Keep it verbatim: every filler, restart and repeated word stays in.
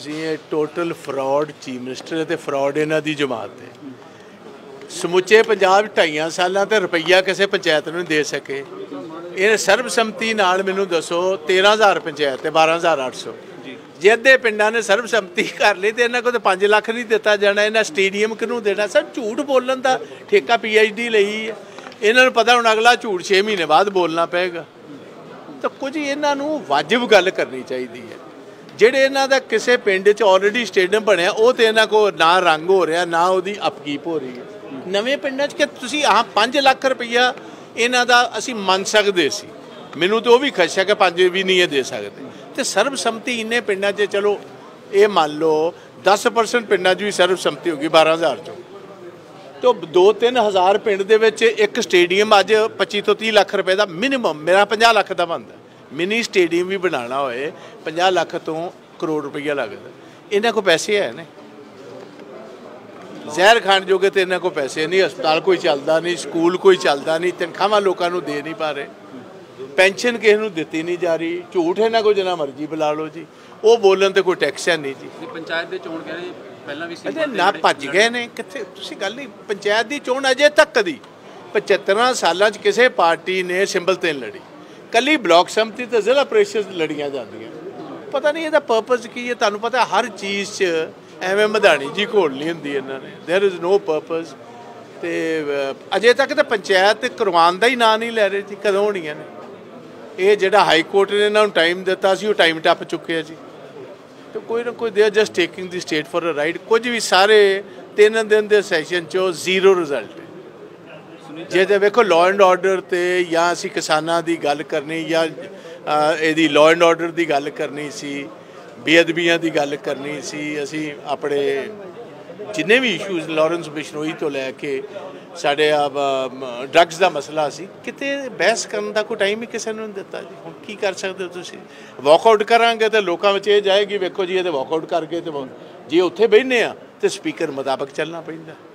ਤੁਸੀਂ ਇਹ total fraud chief minister ਤੇ ਫਰਾਡ ਇਹਨਾਂ ਦੀ ਜਮਾਤ ਹੈ। ਸਮੁੱਚੇ ਪੰਜਾਬ ਢਾਈਆਂ ਸਾਲਾਂ ਤੇ ਰੁਪਈਆ ਕਿਸੇ ਪੰਚਾਇਤ ਨੂੰ ਦੇ ਸਕੇ। ਇਹ ਸਰਬਸੰਮਤੀ ਨਾਲ ਮੈਨੂੰ ਦੱਸੋ ਤੇਰਾਂ ਹਜ਼ਾਰ ਪੰਚਾਇਤ ਤੇ ਬਾਰਾਂ ਹਜ਼ਾਰ ਅੱਠ ਸੌ ਜੇ ਅੱਧੇ ਪਿੰਡਾਂ ਨੇ ਸਰਬਸੰਮਤੀ ਕਰ ਲਈ ਤੇ ਇਹਨਾਂ ਕੋਲ ਤਾਂ ਪੰਜ ਲੱਖ ਨਹੀਂ ਦਿੱਤਾ ਜਾਣਾ। ਇਹਨਾਂ ਸਟੇਡੀਅਮ ਕਿਹਨੂੰ ਦੇਣਾ? ਸਰ ਝੂਠ ਬੋਲਣ ਦਾ ਠੇਕਾ ਪੀ ਐਚ ਡੀ ਲਈ ਹੈ। ਇਹਨਾਂ ਨੂੰ ਪਤਾ ਹੁਣ ਅਗਲਾ ਝੂਠ ਛੇ ਮਹੀਨੇ ਬਾਅਦ ਬੋਲਣਾ ਪਏਗਾ। ਤਾਂ ਕੁਝ ਇਹਨਾਂ ਨੂੰ ਵਾਜਿਬ ਗੱਲ ਕਰਨੀ ਚਾਹੀਦੀ ਹੈ। ਜਿਹੜੇ ਇਹਨਾਂ ਦਾ ਕਿਸੇ ਪਿੰਡ 'ਚ ਆਲਰੇਡੀ ਸਟੇਡੀਅਮ ਬਣਿਆ ਉਹ ਤਾਂ ਇਹਨਾਂ ਕੋਲ ਨਾ ਰੰਗ ਹੋ ਰਿਹਾ ਨਾ ਉਹਦੀ ਅਪਕੀਪ ਹੋ ਰਹੀ ਹੈ। ਨਵੇਂ ਪਿੰਡਾਂ 'ਚ ਕਿ ਤੁਸੀਂ ਆਹ ਪੰਜ ਲੱਖ ਰੁਪਈਆ ਇਹਨਾਂ ਦਾ ਅਸੀਂ ਮੰਨ ਸਕਦੇ ਸੀ। ਮੈਨੂੰ ਤਾਂ ਉਹ ਵੀ ਖਦਸ਼ਾ ਕਿ ਪੰਜ ਵੀ ਨਹੀਂ ਇਹ ਦੇ ਸਕਦੇ। ਤੇ ਸਰਬਸੰਮਤੀ ਇੰਨੇ ਪਿੰਡਾਂ 'ਚ ਚਲੋ ਇਹ ਮੰਨ ਲਓ ਦਸ ਪਰਸੈਂਟ ਪਿੰਡਾਂ 'ਚ ਵੀ ਸਰਬਸੰਮਤੀ ਹੋ ਗਈ ਬਾਰਾਂ ਹਜ਼ਾਰ 'ਚੋਂ ਤਾਂ ਦੋ ਤਿੰਨ ਹਜ਼ਾਰ ਪਿੰਡ ਦੇ ਵਿੱਚ ਇੱਕ ਸਟੇਡੀਅਮ ਅੱਜ ਪੱਚੀ ਤੋਂ ਤੀਹ ਲੱਖ ਰੁਪਏ ਦਾ ਮਿਨੀਮਮ ਮੇਰਾ ਪੰਜਾਹ ਲੱਖ ਦਾ ਬਣਦਾ। ਮਿਨੀ ਸਟੇਡੀਅਮ ਵੀ ਬਣਾਉਣਾ ਹੋਏ ਪੰਜਾਹ ਲੱਖ ਤੋਂ ਕਰੋੜ ਰੁਪਈਆ ਲੱਗਦਾ। ਇਹਨਾਂ ਕੋਲ ਪੈਸੇ ਹੈ ਨੇ ਜ਼ਹਿਰ ਖਾਣ ਜੋਗੇ ਤੇ ਇਹਨਾਂ ਕੋਲ ਪੈਸੇ ਨਹੀਂ। ਹਸਪਤਾਲ ਕੋਈ ਚੱਲਦਾ ਨਹੀਂ, ਸਕੂਲ ਕੋਈ ਚੱਲਦਾ ਨਹੀਂ, ਤਨਖਾਹਾਂ ਲੋਕਾਂ ਨੂੰ ਦੇ ਨਹੀਂ ਪਾ ਰਹੇ, ਪੈਨਸ਼ਨ ਕਿਸੇ ਨੂੰ ਦਿੱਤੀ ਨਹੀਂ ਜਾ ਰਹੀ। ਝੂਠ ਇਹਨਾਂ ਕੋਲ ਜਿੰਨਾ ਮਰਜ਼ੀ ਬੁਲਾ ਲਓ ਜੀ। ਉਹ ਬੋਲਣ ਤੇ ਕੋਈ ਟੈਕਸ ਹੈ ਨਹੀਂ ਜੀ। ਪੰਚਾਇਤ ਦੇ ਚੋਣ ਕਹਿੰਦੇ ਪਹਿਲਾਂ ਵੀ ਅਜੇ ਨਾ ਭੱਜ ਗਏ ਨੇ ਕਿੱਥੇ? ਤੁਸੀਂ ਗੱਲ ਨਹੀਂ ਪੰਚਾਇਤ ਦੀ ਚੋਣ ਅਜੇ ਤੱਕ ਦੀ ਪਝੱਤਰਾਂ ਸਾਲਾਂ 'ਚ ਕਿਸੇ ਪਾਰਟੀ ਨੇ ਸਿੰਬਲ ਤੇ ਲੜੀ। ਕੱਲੀ ਬਲਾਕ ਸੰਮਤੀ ਤੇ ਜ਼ਿਲ੍ਹਾ ਪ੍ਰੀਸ਼ਦ ਲੜੀਆਂ ਜਾਂਦੀਆਂ। ਪਤਾ ਨਹੀਂ ਇਹਦਾ ਪਰਪਸ ਕੀ ਹੈ। ਤੁਹਾਨੂੰ ਪਤਾ ਹਰ ਚੀਜ਼ 'ਚ ਐਵੇਂ ਮਧਾਣੀ ਜੀ ਘੋਲਣੀ ਹੁੰਦੀ ਇਹਨਾਂ ਨੇ। There is no purpose. ਤੇ ਅਜੇ ਤੱਕ ਤਾਂ ਪੰਚਾਇਤ ਕਰਵਾਉਣ ਦਾ ਹੀ ਨਾਂ ਨਹੀਂ ਲੈ ਰਹੇ ਜੀ। ਕਦੋਂ ਹੋਣੀਆਂ ਨੇ? ਇਹ ਜਿਹੜਾ ਹਾਈ ਕੋਰਟ ਨੇ ਇਹਨਾਂ ਨੂੰ ਟਾਈਮ ਦਿੱਤਾ ਸੀ ਉਹ ਟਾਈਮ ਟੱਪ ਚੁੱਕਿਆ ਜੀ। ਤੇ ਕੋਈ ਨਾ ਕੋਈ they are just taking the state for a ride. ਕੁਝ ਵੀ ਸਾਰੇ ਤਿੰਨ ਦਿਨ ਦੇ ਸੈਸ਼ਨ 'ਚੋਂ ਜ਼ੀਰੋ ਰਿਜ਼ਲਟ। ਜੇ ਤਾਂ ਵੇਖੋ ਲਾਅ ਐਂਡ ਆਰਡਰ ਤੇ ਜਾਂ ਅਸੀਂ ਕਿਸਾਨਾਂ ਦੀ ਗੱਲ ਕਰਨੀ ਜਾਂ ਇਹਦੀ ਲਾਅ ਐਂਡ ਆਰਡਰ ਦੀ ਗੱਲ ਕਰਨੀ ਸੀ, ਬੇਅਦਬੀਆਂ ਦੀ ਗੱਲ ਕਰਨੀ ਸੀ, ਅਸੀਂ ਆਪਣੇ ਜਿੰਨੇ ਵੀ ਇਸ਼ੂਜ਼ ਲਾਰੈਂਸ ਬਿਸ਼ਨੋਈ ਤੋਂ ਲੈ ਕੇ ਸਾਡੇ ਡਰੱਗਸ ਦਾ ਮਸਲਾ ਸੀ, ਕਿਤੇ ਬਹਿਸ ਕਰਨ ਦਾ ਕੋਈ ਟਾਈਮ ਹੀ ਕਿਸੇ ਨੂੰ ਨਹੀਂ ਦਿੱਤਾ ਜੀ। ਹੁਣ ਕੀ ਕਰ ਸਕਦੇ ਹੋ ਤੁਸੀਂ? ਵਾਕਆਊਟ ਕਰਾਂਗੇ ਤਾਂ ਲੋਕਾਂ ਵਿੱਚ ਇਹ ਜਾਏਗੀ ਵੇਖੋ ਜੀ ਇਹ ਤਾਂ ਵਾਕਆਊਟ ਕਰਕੇ ਤੇ ਜੇ ਉੱਥੇ ਬਹਿੰਦੇ ਆ ਤੇ ਸਪੀਕਰ ਮੁਤਾਬਕ ਚੱਲਣਾ ਪੈਂਦਾ।